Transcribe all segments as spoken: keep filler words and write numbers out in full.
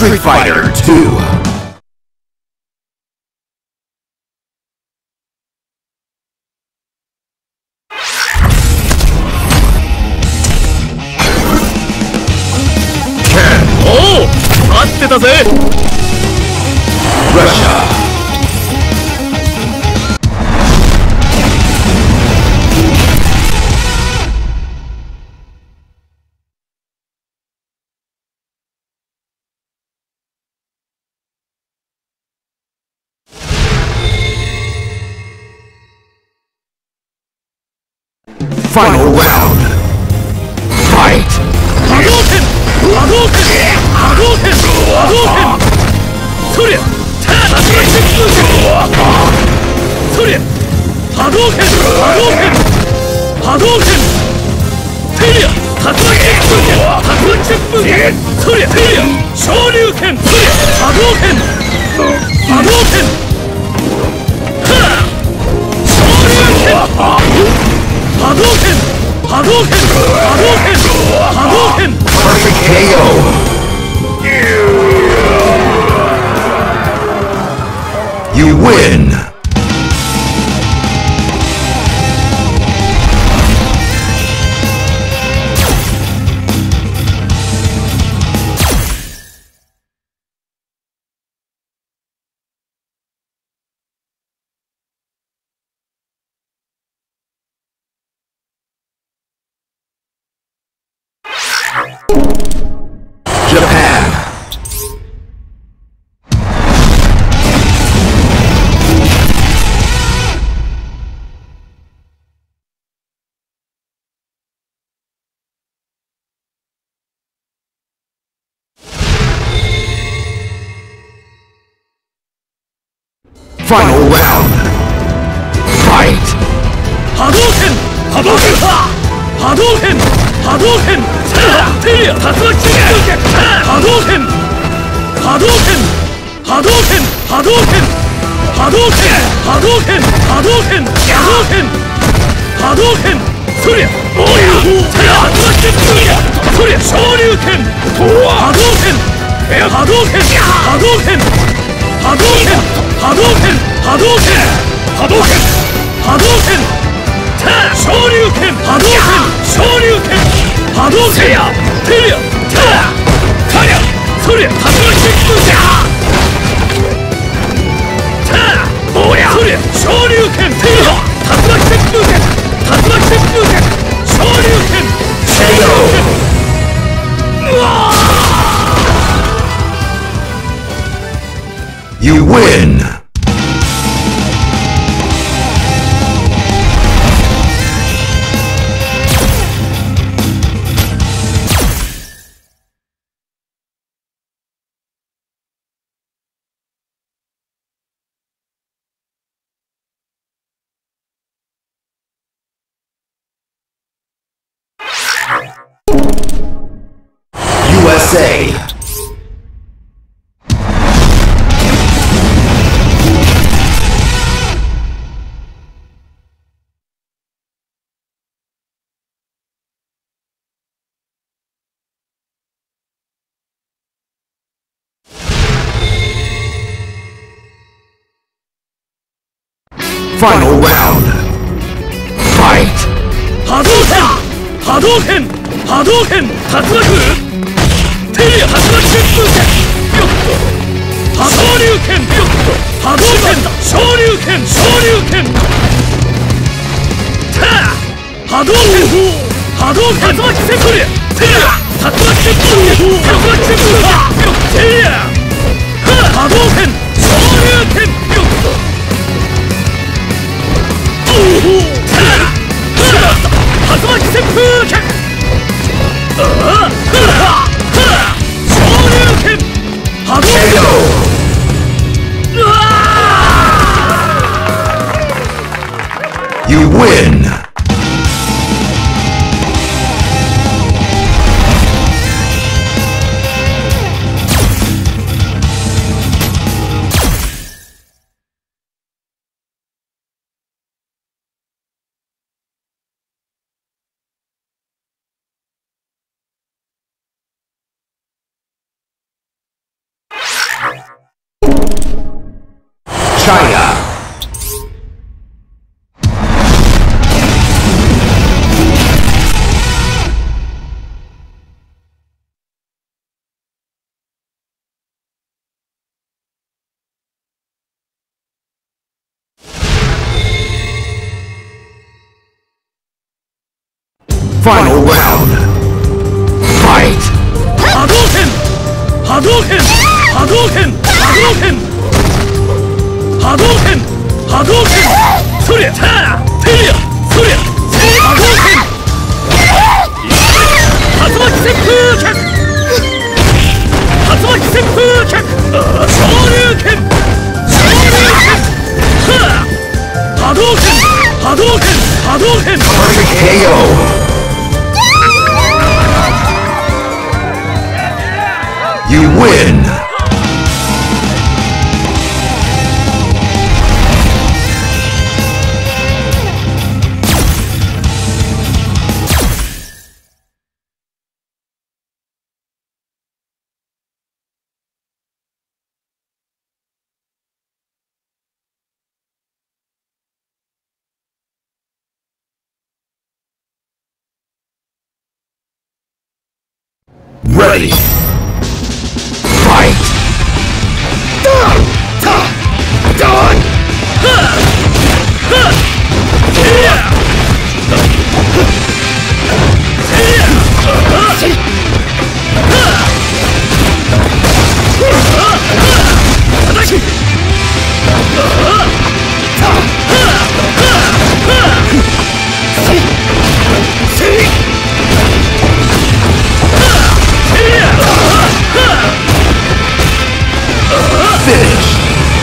Street Fighter two. Oh! 待ってたぜ Russia. Final round. Fight. Hadouken! Hadouken! Hadouken! Hadouken! そりゃ そりゃ Hadouken! Hadouken! Hadouken! テリア 竜巻旋風剣 竜巻旋風剣 そりゃ テリア 昇竜拳 そりゃ Hadouken! Hadouken! はあ 昇竜拳 Hadouken! Hadouken! Hadouken! Hadouken! Perfect K O. You win. Japan. Final round. Fight. Hadouken! Hadouken! Hadouken! Hadouken! テリア 竜巻旋風剣 Hadouken! Hadouken! Hadouken! Hadouken! Hadouken! Hadouken! Hadouken! Hadouken! Hadouken! そりゃおや竜巻旋風剣そりゃ昇竜拳 Hadouken! Hadouken! Hadouken! Hadouken! Hadouken! Hadouken! Hadouken! Hadouken! 昇竜拳 Hadouken! 昇竜拳 Hadouken! テリアテリアタリアそりゃ竜巻旋風剣おやそりゃ昇竜拳テリア竜巻旋風剣竜巻旋風剣昇竜拳昇竜拳うわー You win. U S A. Final round. Fight. Hadouken! Hadouken! Hadouken! 竜巻テリア竜巻旋風剣よっと昇竜拳よっと波動拳昇竜拳昇竜拳た波動拳波動拳竜巻旋風剣テリア竜巻旋風剣竜巻旋風剣よっテリア波動拳昇竜拳よっとた竜巻旋風剣ああ昇竜拳波動拳 You win. Final round. Fight! Hadouken! Hadouken! Hadouken! Hadouken! Hadouken! Hadouken! Surya! Telia! Surya! Hadouken! Tatsumaki Senpu Kyaku! Tatsumaki Senpu Kyaku! Shoryuken! Shoryuken! Hadouken! Hadouken! Hadouken! Perfect K O! You win! Ready! Fight! Done! Done! Finish!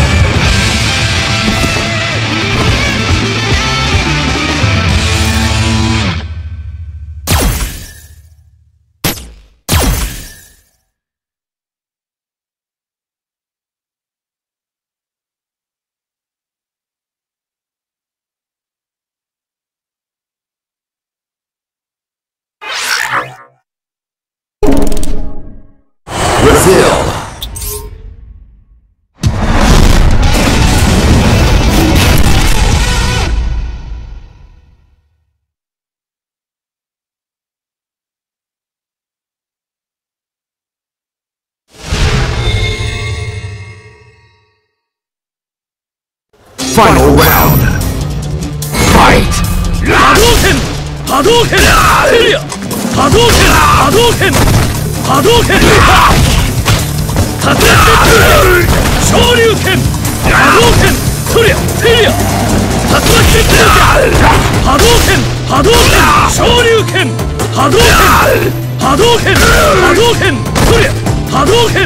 Brazil! Final round. Fight! Hadouken! Hadouken! Telia! Hadouken! Hadouken! Hadouken! Tatsumaki Shoryuken! Hadouken! Telia! Telia! Tatsumaki Hadouken! Hadouken! Shoryuken! Hadouken! Hadouken! Hadouken! Telia! Hadouken!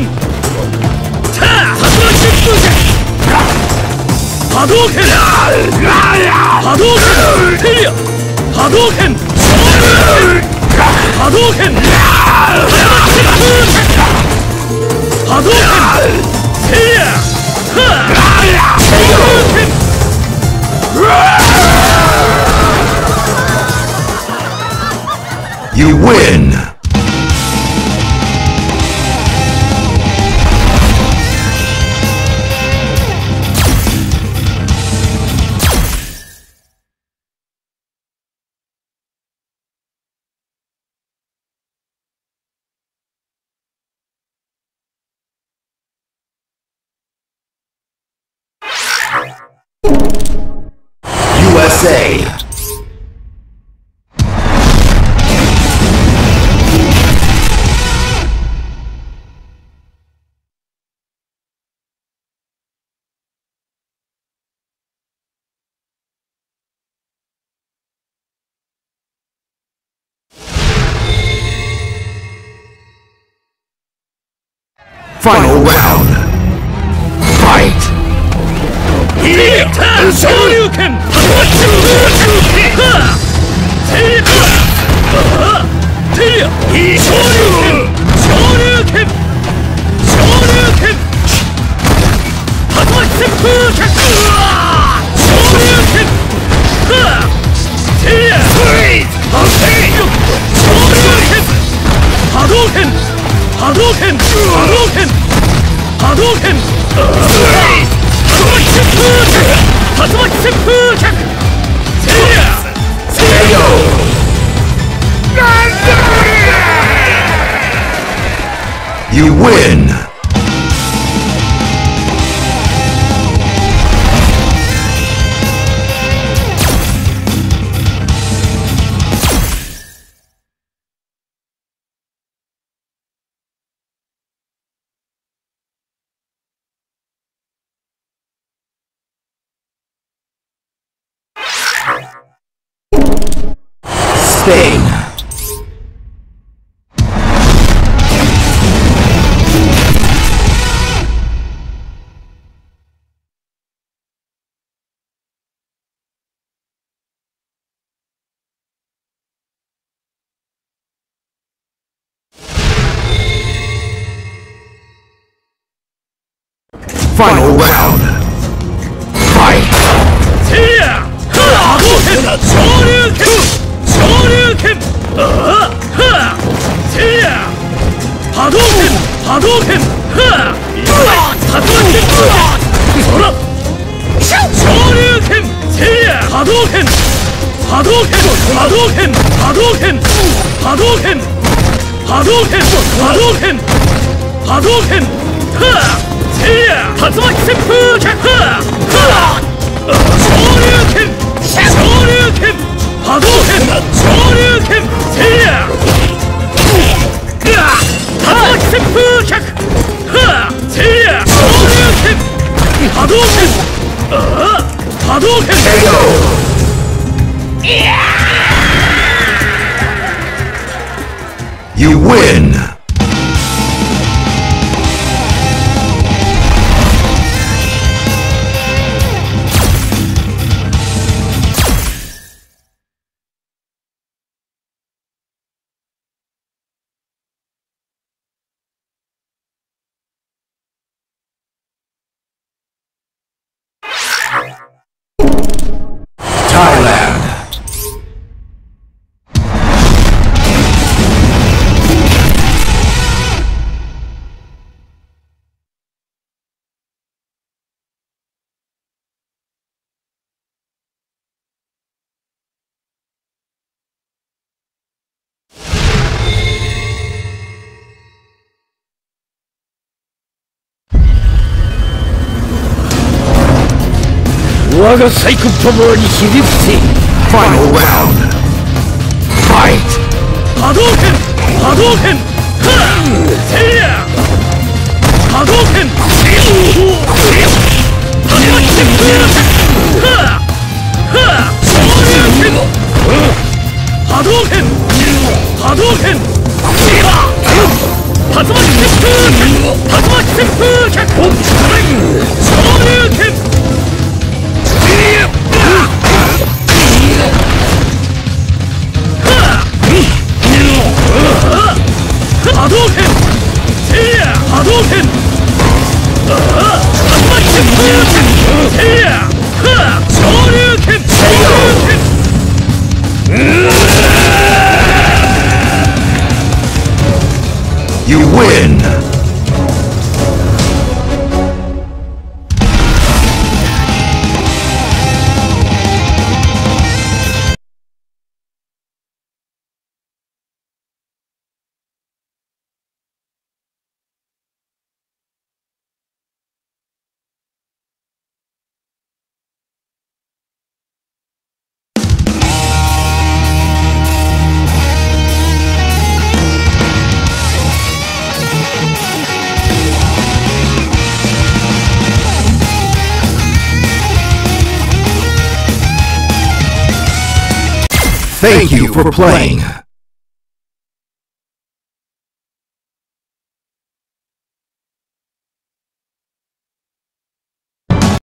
Tatsumaki Hadouken! Hadouken! Telia! Hadouken! Shoryuken! Hadouken! Hadouken! Telia! Shoryuken! You win! U S A! Final round. Fight! Telia! Shoryuken! Telia! Shoryuken! Shoryuken! Shoryuken! Tatsumaki Senpu Kyaku! Shoryuken! Telia! Shoryuken! Hadouken! Hadouken! Hadouken! Hadouken! Tatsumaki Senpu Kyaku! Telia! K O! You win! Sting. Final round. Fight! Seiya! Hadouken! Shoryuken! Shoryuken! Ah! Ha! Seiya! Hadouken! Hadouken! Ha! Hadouken! Sora! Shoryuken! Seiya! Hadouken! Hadouken! Hadouken! Hadouken! Hadouken! Hadouken! Hadouken! Hadouken! Ha! Seiya! Tatsumaki Senpu Kyaku! Ha! Shoryuken! Shoryuken! Hadouken! Shoryuken! Seiya! Tatsumaki Senpu Kyaku! Ha! Seiya! Shoryuken! Hadouken! Ah! Hadouken! K O. You win! Thailand. Final round. Fight! Hadouken! Hadouken! Ha! Seiya! Hadouken! Tatsumaki Senpu Kyaku! Ha! Ha! Shoryuken! Hadouken! Hadouken! Tatsumaki Senpu Kyaku! Tatsumaki Senpu Kyaku! Shoryuken! Hadouken! Seiya! Hadouken! Tatsumaki Senpu Kyaku! Seiya! Ha! Shoryuken! Shoryuken! You win! Thank you for playing.